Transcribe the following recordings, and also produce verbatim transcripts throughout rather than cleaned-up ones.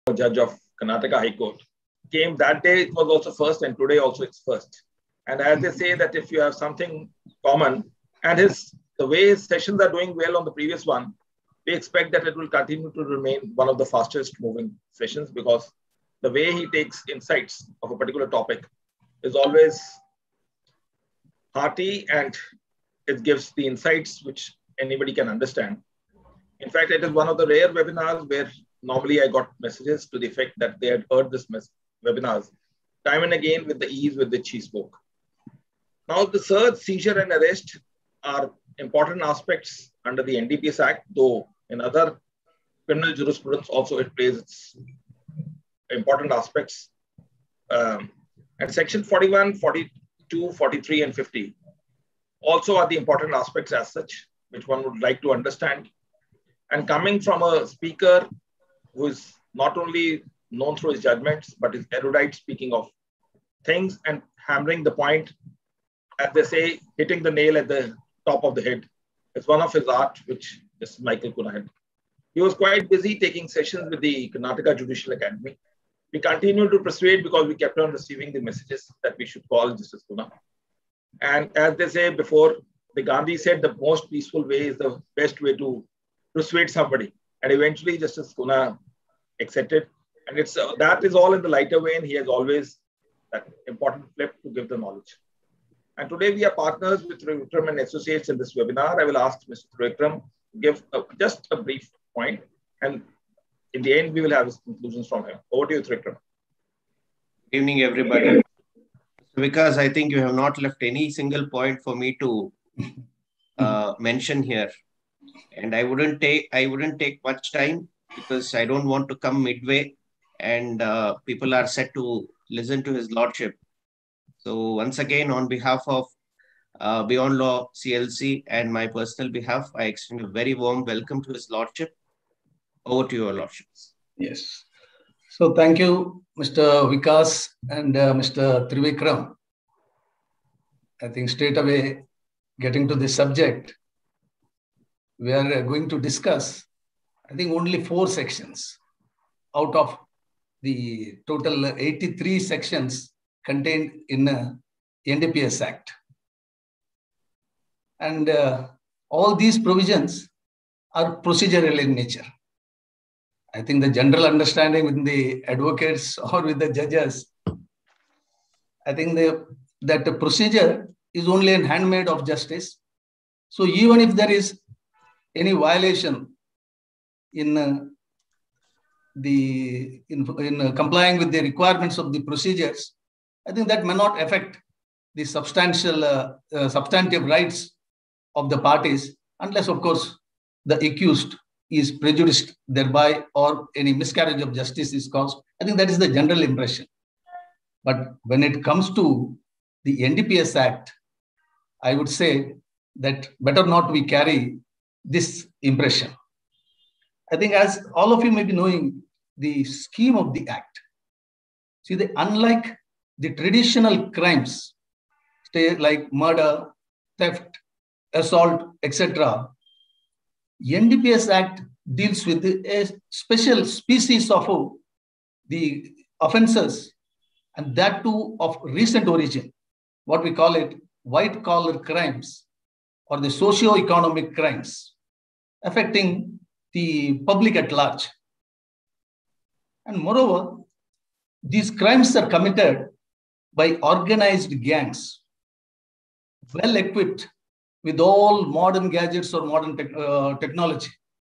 judge of Karnataka High Court, came that day. It was also first, and today also it's first. And as they say that if you have something common, and his the way his sessions are doing well on the previous one, we expect that it will continue to remain one of the fastest moving sessions, because the way he takes insights of a particular topic is always hearty, and it gives the insights which anybody can understand. In fact, it is one of the rare webinars where normally I got messages to the effect that they had heard this webinars time and again with the ease with which he spoke. Now, the search, seizure, and arrest are important aspects under the N D P S Act, though in other criminal jurisprudence also it plays its important aspects. Um, and section forty-one, forty-two, forty-three, and fifty also are the important aspects as such, which one would like to understand. And coming from a speaker who is not only known through his judgments, but is erudite, speaking of things and hammering the point, as they say, hitting the nail at the top of the head. It's one of his art, which is Michael Kuna had. He was quite busy taking sessions with the Karnataka Judicial Academy. We continued to persuade because we kept on receiving the messages that we should call Justice Kuna. And as they say before, the Gandhi said the most peaceful way is the best way to persuade somebody. And eventually Justice Kuna accepted. And it's uh, that is all in the lighter vein. He has always that important flip to give the knowledge. And today we are partners with Trivikram and Associates in this webinar. I will ask Mister Trivikram to give a, just a brief point, and in the end we will have his conclusions from him. Over to you, Trivikram. Good evening, everybody. Because I think you have not left any single point for me to uh, mention here, and I wouldn't take I wouldn't take much time because I don't want to come midway, and uh, people are set to listen to his lordship. So once again, on behalf of uh, Beyond Law C L C and my personal behalf, I extend a very warm welcome to his lordship. Over to your lordships. Yes. So thank you, Mister Vikas and uh, Mister Trivikram. I think straight away, getting to this subject, we are going to discuss, I think, only four sections out of the total eighty-three sections contained in uh, N D P S Act. And uh, all these provisions are procedural in nature. I think the general understanding with the advocates or with the judges, I think the, that the procedure is only a handmaid of justice. So even if there is any violation in uh, the in, in uh, complying with the requirements of the procedures, I think that may not affect the substantial uh, uh, substantive rights of the parties, unless, of course, the accused is prejudiced thereby or any miscarriage of justice is caused. I think that is the general impression. But when it comes to the N D P S Act, I would say that better not we carry this impression. I think, as all of you may be knowing, the scheme of the Act. See, the, unlike the traditional crimes, say like murder, theft, assault, et cetera, N D P S Act deals with a special species of uh, the offences, and that too of recent origin, what we call it white-collar crimes or the socio-economic crimes affecting the public at large. And moreover, these crimes are committed by organized gangs, well equipped with all modern gadgets or modern te uh, technology.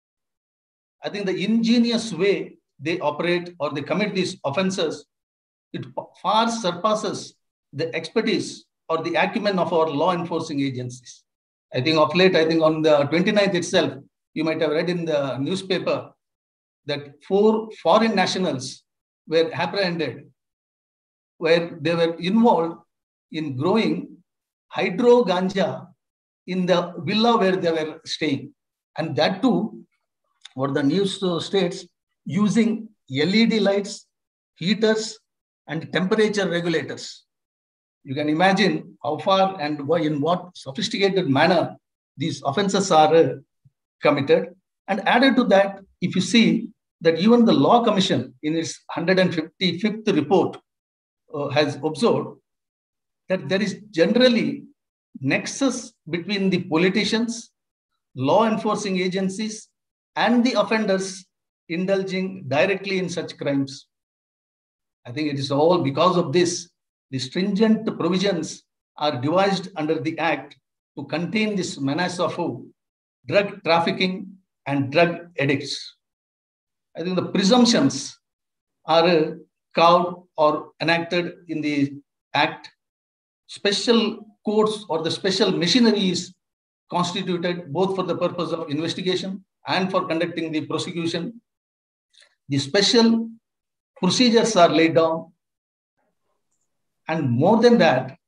I think the ingenious way they operate or they commit these offenses, it far surpasses the expertise or the acumen of our law enforcing agencies. I think of late, I think on the twenty-ninth itself, you might have read in the newspaper that four foreign nationals were apprehended, where they were involved in growing hydro ganja in the villa where they were staying. And that too, what the news states, using L E D lights, heaters, and temperature regulators. You can imagine how far and in what sophisticated manner these offenses are committed. And added to that, if you see that even the Law Commission in its one hundred fifty-fifth report uh, has observed that there is generally nexus between the politicians, law enforcing agencies, and the offenders indulging directly in such crimes. I think it is all because of this. The stringent provisions are devised under the Act to contain this menace of drug trafficking and drug addicts. I think the presumptions are carved or enacted in the Act. Special courts or the special machinery is constituted both for the purpose of investigation and for conducting the prosecution. The special procedures are laid down. And more than that,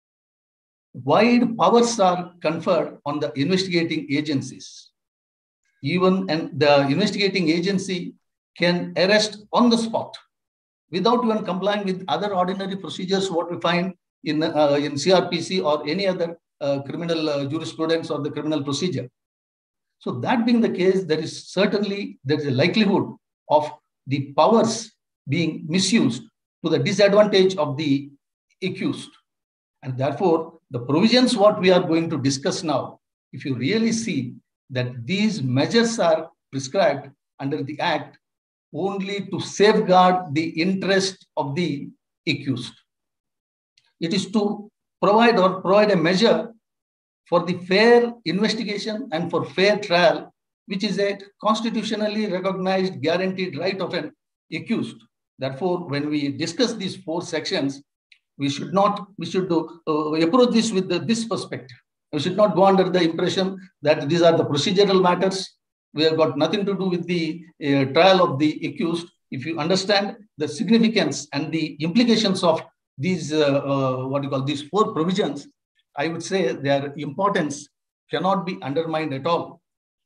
wide powers are conferred on the investigating agencies. Even and the investigating agency can arrest on the spot without even complying with other ordinary procedures what we find in, uh, in C R P C or any other uh, criminal uh, jurisprudence or the criminal procedure. So that being the case, there is certainly there is a likelihood of the powers being misused to the disadvantage of the accused. And therefore, the provisions what we are going to discuss now, if you really see that these measures are prescribed under the Act only to safeguard the interest of the accused. It is to provide or provide a measure for the fair investigation and for fair trial, which is a constitutionally recognized guaranteed right of an accused. Therefore, when we discuss these four sections, we should not, we should do, uh, approach this with the, this perspective. We should not go under the impression that these are the procedural matters. We have got nothing to do with the uh, trial of the accused. If you understand the significance and the implications of these, uh, uh, what you call these four provisions, I would say their importance cannot be undermined at all.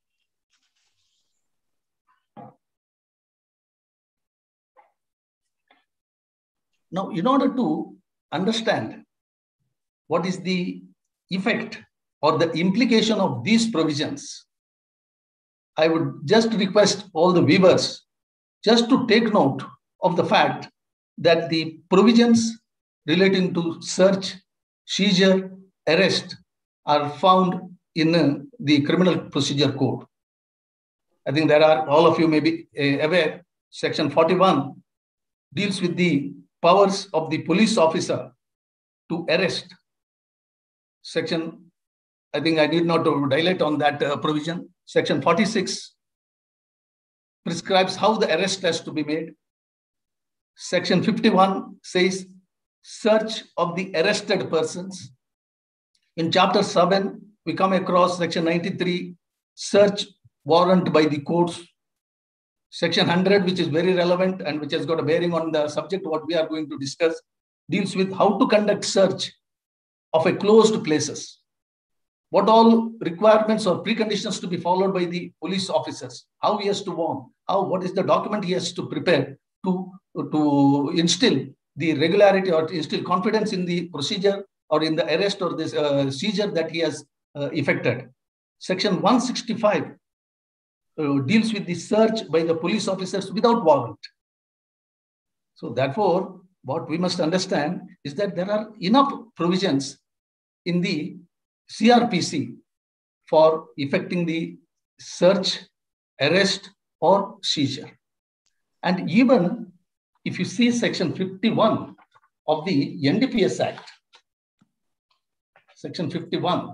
Now, in order to understand what is the effect or the implication of these provisions, I would just request all the viewers just to take note of the fact that the provisions relating to search, seizure, arrest are found in uh, the Criminal Procedure Code. I think there are, all of you may be uh, aware, Section forty-one deals with the powers of the police officer to arrest. Section, I think I need not to dilate on that uh, provision. Section forty-six prescribes how the arrest has to be made. Section fifty-one says search of the arrested persons. In Chapter seven, we come across Section ninety-three, search warrant by the courts. Section one hundred, which is very relevant and which has got a bearing on the subject what we are going to discuss, deals with how to conduct search of a closed places. What all requirements or preconditions to be followed by the police officers, how he has to warn, how, what is the document he has to prepare to, to instill the regularity or to instill confidence in the procedure or in the arrest or this uh, seizure that he has uh, effected. Section one sixty-five uh, deals with the search by the police officers without warrant. So therefore, what we must understand is that there are enough provisions in the C R P C for effecting the search, arrest, or seizure. And even if you see Section fifty-one of the N D P S Act, Section fifty-one,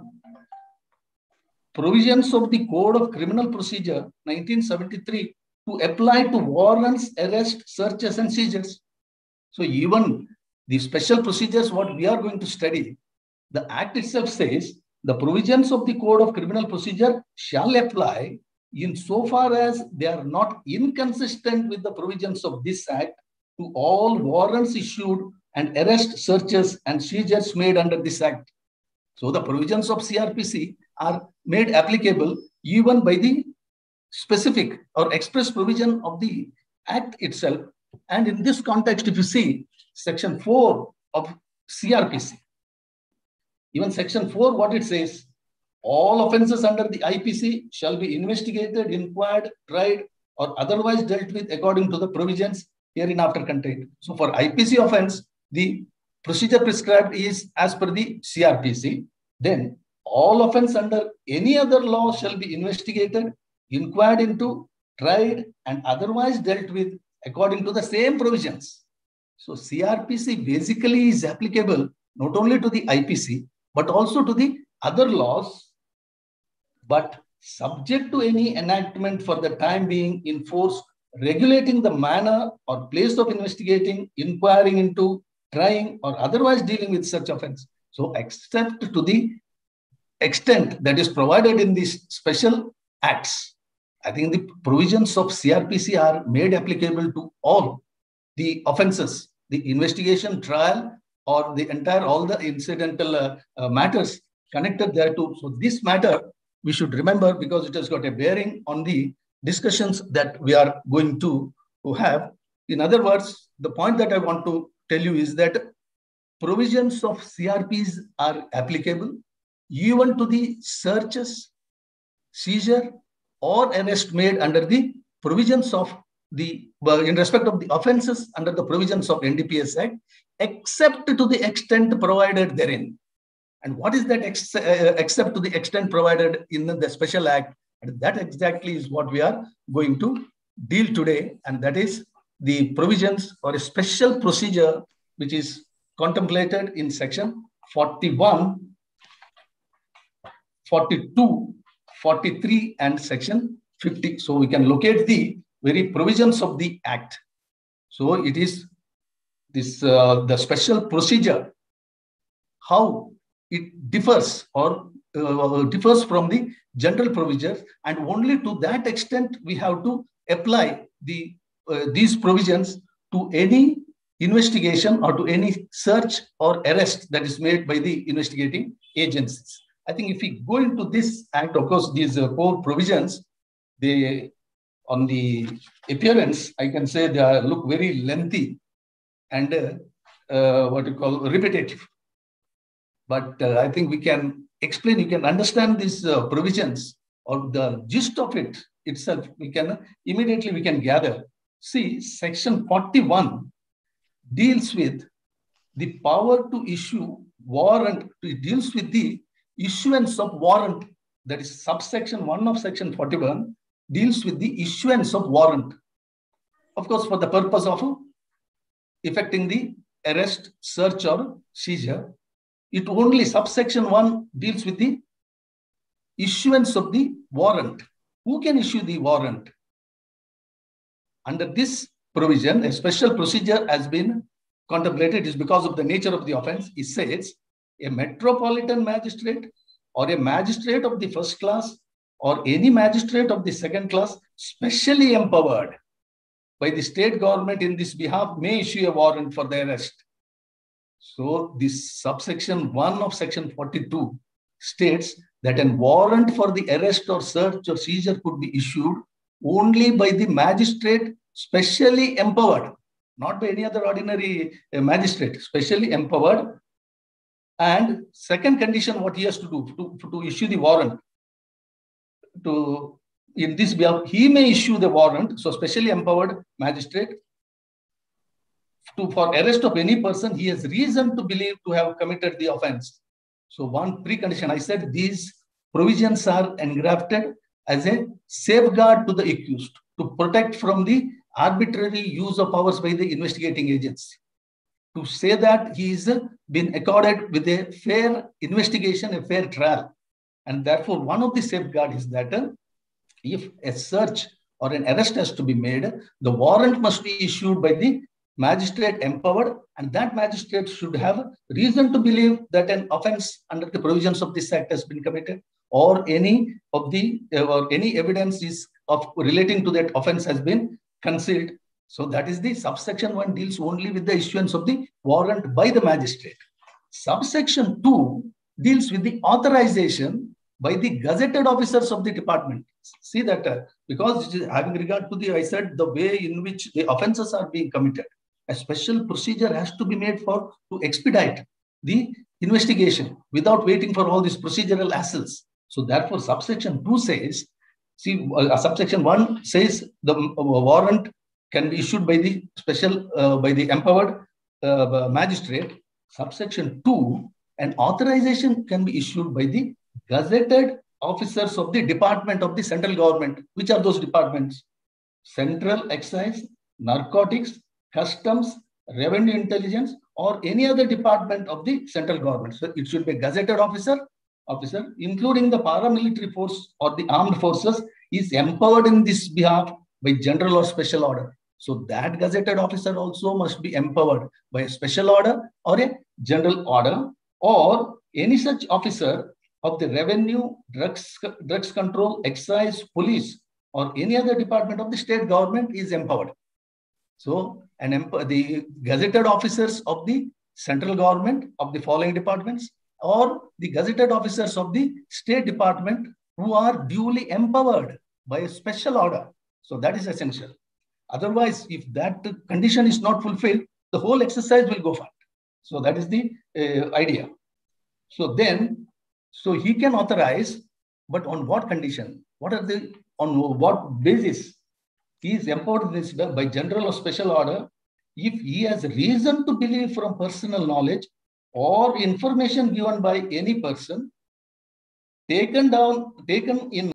provisions of the Code of Criminal Procedure nineteen seventy-three to apply to warrants, arrest, searches, and seizures. So even the special procedures what we are going to study, the Act itself says the provisions of the Code of Criminal Procedure shall apply insofar as they are not inconsistent with the provisions of this Act to all warrants issued and arrest, searches, and seizures made under this Act. So the provisions of C R P C are made applicable even by the specific or express provision of the Act itself. And in this context, if you see Section four of C R P C, even Section four, what it says, all offenses under the I P C shall be investigated, inquired, tried, or otherwise dealt with according to the provisions hereinafter contained. So for I P C offense, the procedure prescribed is as per the C R P C. Then all offense under any other law shall be investigated, inquired into, tried, and otherwise dealt with according to the same provisions. So C R P C basically is applicable not only to the I P C, but also to the other laws, but subject to any enactment for the time being in force regulating the manner or place of investigating, inquiring into, trying, or otherwise dealing with such offense. So except to the extent that is provided in these special acts, I think the provisions of C R P C are made applicable to all the offenses, the investigation, trial, or the entire, all the incidental uh, uh, matters connected thereto. So this matter we should remember because it has got a bearing on the discussions that we are going to, to have. In other words, the point that I want to tell you is that provisions of C R Ps are applicable even to the searches, seizure, or arrest made under the provisions of the, uh, in respect of the offenses under the provisions of N D P S Act, except to the extent provided therein. And what is that ex uh, except to the extent provided in the special act? And that exactly is what we are going to deal today. And that is the provisions or a special procedure which is contemplated in section forty-one, forty-two, forty-three, and section fifty. So we can locate the very provisions of the act. So it is this uh, the special procedure, how it differs or uh, differs from the general provisions, and only to that extent we have to apply the uh, these provisions to any investigation or to any search or arrest that is made by the investigating agencies. I think if we go into this act, of course, these uh, four provisions, they, on the appearance, I can say they are, look very lengthy and uh, uh, what you call repetitive. But uh, I think we can explain, you can understand these uh, provisions or the gist of it itself. We can immediately we can gather. See, section forty-one deals with the power to issue warrant. It deals with the issuance of warrant. That is subsection one of section forty-one deals with the issuance of warrant. Of course, for the purpose of effecting the arrest, search, or seizure. It only subsection one deals with the issuance of the warrant. Who can issue the warrant? Under this provision, a special procedure has been contemplated. Is because of the nature of the offense. It says a metropolitan magistrate or a magistrate of the first class or any magistrate of the second class specially empowered by the state government in this behalf may issue a warrant for the arrest. So this subsection one of section forty-two states that a warrant for the arrest or search or seizure could be issued only by the magistrate specially empowered, not by any other ordinary uh, magistrate, specially empowered. And second condition, what he has to do to, to issue the warrant, to in this behalf, he may issue the warrant, so specially empowered magistrate, to for arrest of any person he has reason to believe to have committed the offense. So one precondition, I said these provisions are engrafted as a safeguard to the accused to protect from the arbitrary use of powers by the investigating agency. To say that he is been accorded with a fair investigation, a fair trial. And therefore, one of the safeguards is that uh, if a search or an arrest has to be made, the warrant must be issued by the magistrate empowered, and that magistrate should have reason to believe that an offense under the provisions of this act has been committed, or any of the uh, or any evidence is of relating to that offense has been concealed. So that is the subsection one deals only with the issuance of the warrant by the magistrate. Subsection two deals with the authorization by the gazetted officers of the department. See that uh, because having regard to the, I said, the way in which the offenses are being committed, a special procedure has to be made for to expedite the investigation without waiting for all these procedural hassles. So therefore, subsection two says See, uh, subsection one says the uh, warrant can be issued by the special, uh, by the empowered uh, magistrate. Subsection two, an authorization can be issued by the gazetted officers of the department of the central government. Which are those departments? Central Excise, Narcotics, Customs, Revenue Intelligence, or any other department of the central government. So it should be a gazetted officer, officer, including the paramilitary force or the armed forces, is empowered in this behalf by general or special order. So that gazetted officer also must be empowered by a special order or a general order, or any such officer of the revenue, drugs, drugs control, excise, police, or any other department of the state government is empowered. So an emp- the gazetted officers of the central government of the following departments, or the gazetted officers of the state department who are duly empowered by a special order. So that is essential. Otherwise, if that condition is not fulfilled, the whole exercise will go fast. So that is the uh, idea. So then, so he can authorize, but on what condition? What are the, on what basis? He is empowered this by general or special order if he has reason to believe from personal knowledge or information given by any person taken down, taken in